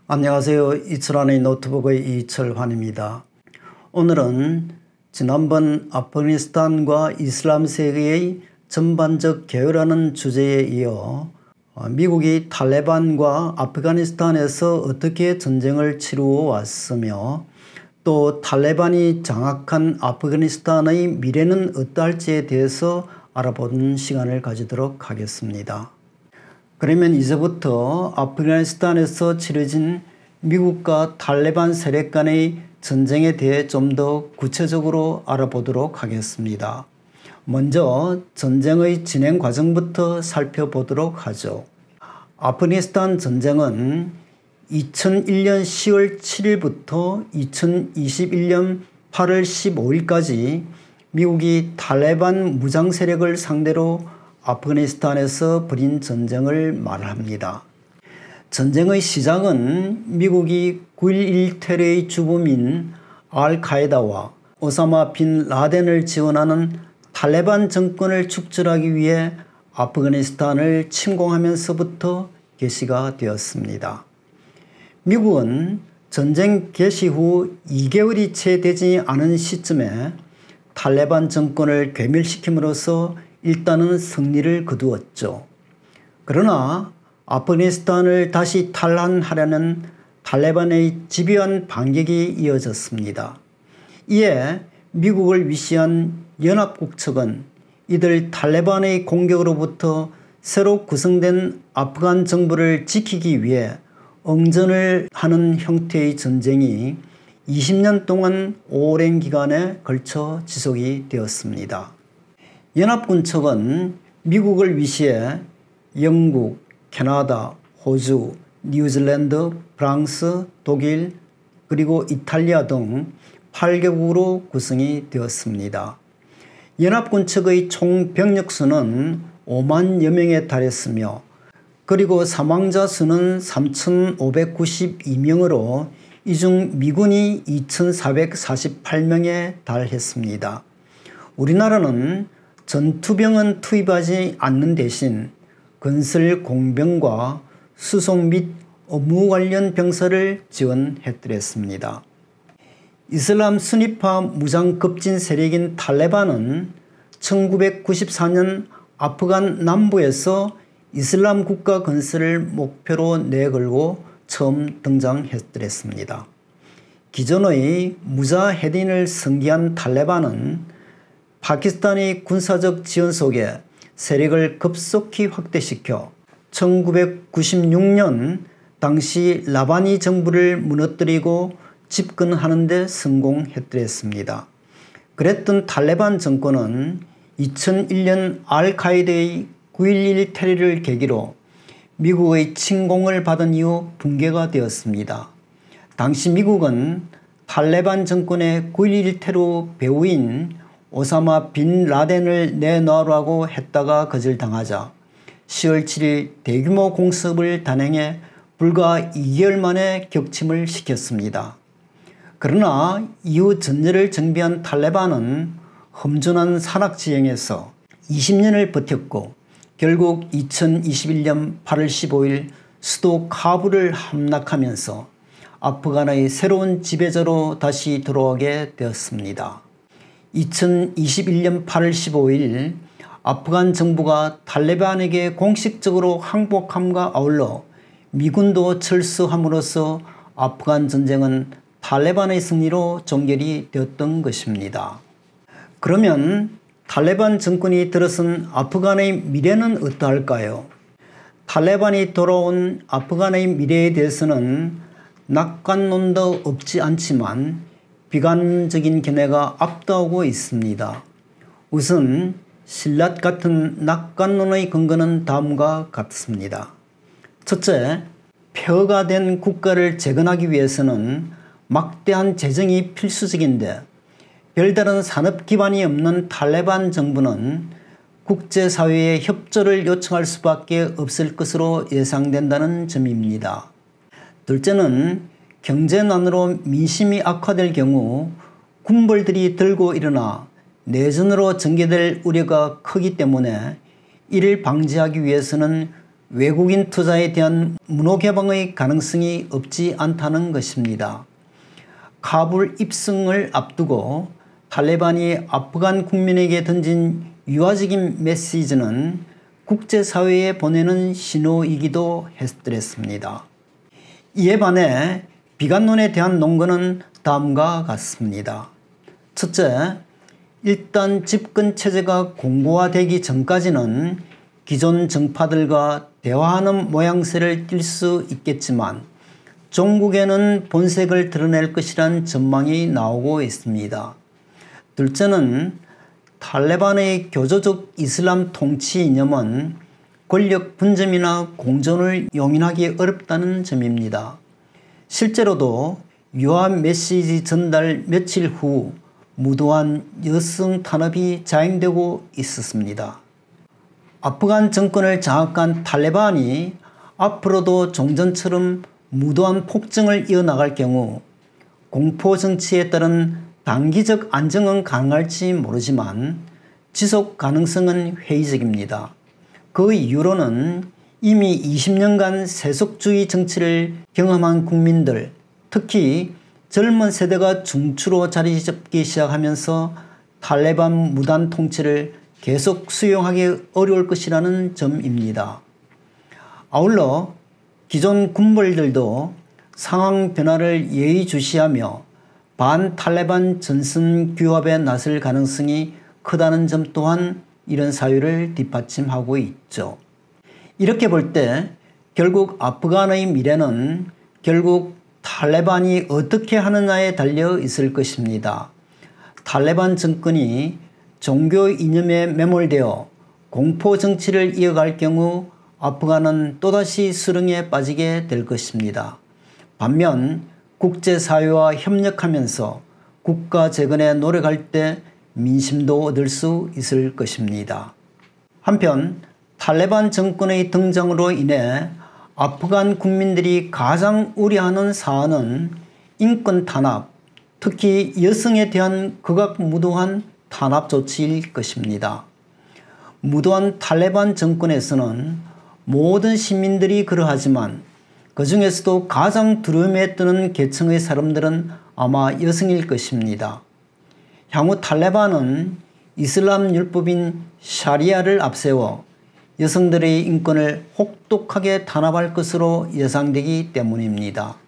안녕하세요. 이철환의 노트북의 이철환입니다. 오늘은 지난번 아프가니스탄과 이슬람 세계의 전반적 개혁이라는 주제에 이어 미국이 탈레반과 아프가니스탄에서 어떻게 전쟁을 치루어 왔으며 또 탈레반이 장악한 아프가니스탄의 미래는 어떠할지에 대해서 알아보는 시간을 가지도록 하겠습니다. 그러면 이제부터 아프가니스탄에서 치러진 미국과 탈레반 세력 간의 전쟁에 대해 좀 더 구체적으로 알아보도록 하겠습니다. 먼저 전쟁의 진행 과정부터 살펴보도록 하죠. 아프가니스탄 전쟁은 2001년 10월 7일부터 2021년 8월 15일까지 미국이 탈레반 무장 세력을 상대로 아프가니스탄에서 벌인 전쟁을 말합니다. 전쟁의 시작은 미국이 9.11 테러의 주범인 알카에다와 오사마 빈 라덴을 지원하는 탈레반 정권을 축출하기 위해 아프가니스탄을 침공하면서부터 개시가 되었습니다. 미국은 전쟁 개시 후 2개월이 채 되지 않은 시점에 탈레반 정권을 괴멸시킴으로써 일단은 승리를 거두었죠. 그러나 아프가니스탄을 다시 탈환하려는 탈레반의 집요한 반격이 이어졌습니다. 이에 미국을 위시한 연합국 측은 이들 탈레반의 공격으로부터 새로 구성된 아프간 정부를 지키기 위해 응전을 하는 형태의 전쟁이 20년 동안 오랜 기간에 걸쳐 지속이 되었습니다. 연합군 측은 미국을 위시해 영국, 캐나다, 호주, 뉴질랜드, 프랑스, 독일 그리고 이탈리아 등 8개국으로 구성이 되었습니다. 연합군 측의 총 병력 수는 5만여 명에 달했으며 그리고 사망자 수는 3,592명으로 이 중 미군이 2,448명에 달했습니다. 우리나라는 전투병은 투입하지 않는 대신 건설 공병과 수송 및 업무 관련 병사를 지원해드렸습니다. 이슬람 순위파 무장급진 세력인 탈레반은 1994년 아프간 남부에서 이슬람 국가 건설을 목표로 내걸고 처음 등장해드렸습니다. 기존의 무자헤딘을 승계한 탈레반은 파키스탄의 군사적 지원 속에 세력을 급속히 확대시켜 1996년 당시 라바니 정부를 무너뜨리고 집권하는 데 성공했더랬습니다. 그랬던 탈레반 정권은 2001년 알카에다의 9.11 테러를 계기로 미국의 침공을 받은 이후 붕괴가 되었습니다. 당시 미국은 탈레반 정권의 9.11 테러 배후인 오사마 빈 라덴을 내놓으라고 했다가 거절당하자 10월 7일 대규모 공습을 단행해 불과 2개월 만에 격침을 시켰습니다. 그러나 이후 전열을 정비한 탈레반은 험준한 산악지형에서 20년을 버텼고 결국 2021년 8월 15일 수도 카불을 함락하면서 아프간의 새로운 지배자로 다시 돌아오게 되었습니다. 2021년 8월 15일 아프간 정부가 탈레반에게 공식적으로 항복함과 아울러 미군도 철수함으로써 아프간 전쟁은 탈레반의 승리로 종결이 되었던 것입니다. 그러면 탈레반 정권이 들어선 아프간의 미래는 어떠할까요? 탈레반이 돌아온 아프간의 미래에 대해서는 낙관론도 없지 않지만 비관적인 견해가 압도하고 있습니다. 우선 신라 같은 낙관론의 근거는 다음과 같습니다. 첫째, 폐허가 된 국가를 재건하기 위해서는 막대한 재정이 필수적인데 별다른 산업 기반이 없는 탈레반 정부는 국제사회의 협조를 요청할 수밖에 없을 것으로 예상된다는 점입니다. 둘째는 경제난으로 민심이 악화될 경우 군벌들이 들고 일어나 내전으로 전개될 우려가 크기 때문에 이를 방지하기 위해서는 외국인 투자에 대한 문호 개방의 가능성이 없지 않다는 것입니다. 카불 입성을 앞두고 탈레반이 아프간 국민에게 던진 유화적인 메시지는 국제사회에 보내는 신호이기도 했더랬습니다. 이에 반해 비관론에 대한 논거는 다음과 같습니다. 첫째, 일단 집권체제가 공고화되기 전까지는 기존 정파들과 대화하는 모양새를 띌 수 있겠지만 종국에는 본색을 드러낼 것이란 전망이 나오고 있습니다. 둘째는 탈레반의 교조적 이슬람 통치 이념은 권력 분점이나 공존을 용인하기 어렵다는 점입니다. 실제로도 유화 메시지 전달 며칠 후 무도한 여성 탄압이 자행되고 있었습니다. 아프간 정권을 장악한 탈레반이 앞으로도 종전처럼 무도한 폭정을 이어나갈 경우 공포 정치에 따른 단기적 안정은 가능할지 모르지만 지속 가능성은 회의적입니다. 그 이유로는 이미 20년간 세속주의 정치를 경험한 국민들, 특히 젊은 세대가 중추로 자리 잡기 시작하면서 탈레반 무단 통치를 계속 수용하기 어려울 것이라는 점입니다. 아울러 기존 군벌들도 상황 변화를 예의주시하며 반탈레반 전선 규합에 나설 가능성이 크다는 점 또한 이런 사유를 뒷받침하고 있죠. 이렇게 볼 때 결국 아프간의 미래는 결국 탈레반이 어떻게 하느냐에 달려 있을 것입니다. 탈레반 정권이 종교 이념에 매몰되어 공포 정치를 이어갈 경우 아프간은 또다시 수렁에 빠지게 될 것입니다. 반면 국제사회와 협력하면서 국가 재건에 노력할 때 민심도 얻을 수 있을 것입니다. 한편 탈레반 정권의 등장으로 인해 아프간 국민들이 가장 우려하는 사안은 인권 탄압, 특히 여성에 대한 극악무도한 탄압 조치일 것입니다. 무도한 탈레반 정권에서는 모든 시민들이 그러하지만 그 중에서도 가장 두려움에 떠는 계층의 사람들은 아마 여성일 것입니다. 향후 탈레반은 이슬람 율법인 샤리아를 앞세워 여성들의 인권을 혹독하게 탄압할 것으로 예상되기 때문입니다.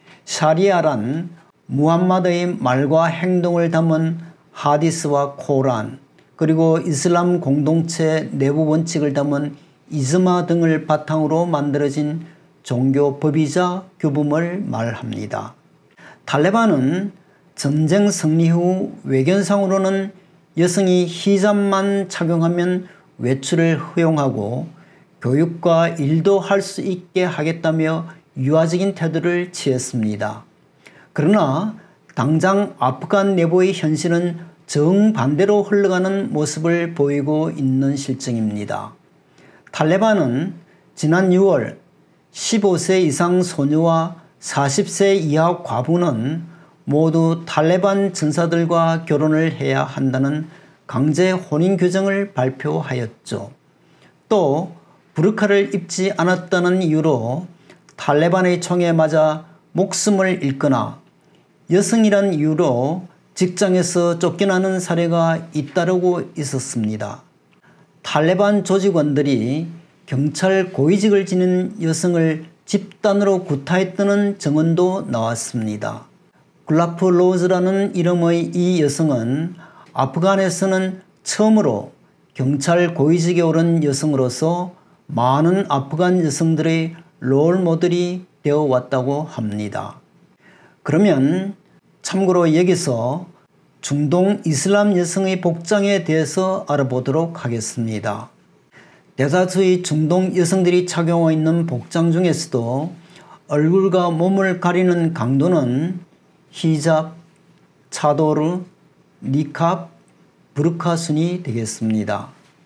샤리아란 무함마드의 말과 행동을 담은 하디스와 코란, 그리고 이슬람 공동체 내부 원칙을 담은 이즈마 등을 바탕으로 만들어진 종교법이자 규범을 말합니다. 탈레반은 전쟁 승리 후 외견상으로는 여성이 히잡만 착용하면 외출을 허용하고 교육과 일도 할 수 있게 하겠다며 유화적인 태도를 취했습니다. 그러나 당장 아프간 내부의 현실은 정반대로 흘러가는 모습을 보이고 있는 실정입니다. 탈레반은 지난 6월 15세 이상 소녀와 40세 이하 과부는 모두 탈레반 전사들과 결혼을 해야 한다는 강제 혼인 규정을 발표하였죠. 또 부르카를 입지 않았다는 이유로 탈레반의 총에 맞아 목숨을 잃거나 여성이란 이유로 직장에서 쫓겨나는 사례가 잇따르고 있었습니다. 탈레반 조직원들이 경찰 고위직을 지닌 여성을 집단으로 구타했다는 증언도 나왔습니다. 글라프 로즈라는 이름의 이 여성은 아프간에서는 처음으로 경찰 고위직에 오른 여성으로서 많은 아프간 여성들의 롤모델이 되어왔다고 합니다. 그러면 참고로 여기서 중동 이슬람 여성의 복장에 대해서 알아보도록 하겠습니다. 대다수의 중동 여성들이 착용하고 있는 복장 중에서도 얼굴과 몸을 가리는 강도는 히잡, 차도르, 니캅, 부르카 순이 되겠습니다.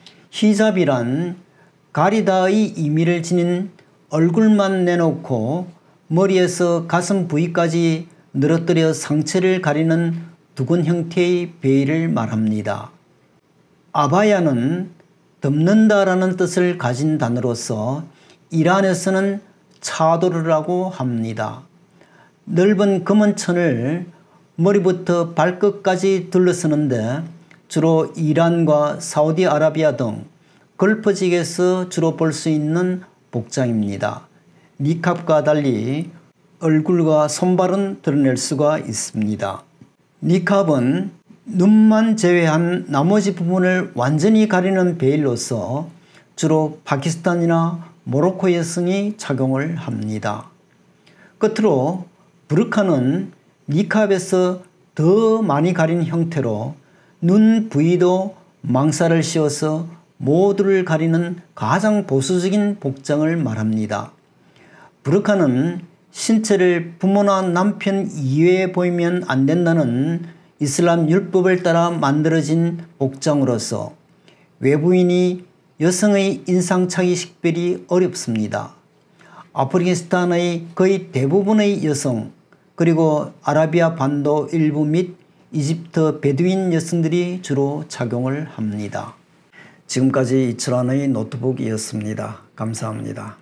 히잡이란 가리다의 의미를 지닌 얼굴만 내놓고 머리에서 가슴 부위까지 늘어뜨려 상체를 가리는 두근 형태의 베일을 말합니다. 아바야는 덮는다라는 뜻을 가진 단어로서 이란에서는 차도르라고 합니다. 넓은 금은천을 머리부터 발끝까지 둘러쓰는데 주로 이란과 사우디아라비아 등 걸프 지역에서 주로 볼 수 있는 복장입니다. 니캅과 달리 얼굴과 손발은 드러낼 수가 있습니다. 니캅은 눈만 제외한 나머지 부분을 완전히 가리는 베일로서 주로 파키스탄이나 모로코 여성이 착용을 합니다. 끝으로 부르카는 니캅에서 더 많이 가린 형태로 눈 부위도 망사를 씌워서 모두를 가리는 가장 보수적인 복장을 말합니다. 부르카는 신체를 부모나 남편 이외에 보이면 안 된다는 이슬람 율법을 따라 만들어진 복장으로서 외부인이 여성의 인상착의 식별이 어렵습니다. 아프가니스탄의 거의 대부분의 여성 그리고 아라비아 반도 일부 및 이집트 베두인 여성들이 주로 착용을 합니다. 지금까지 이철환의 노트북이었습니다. 감사합니다.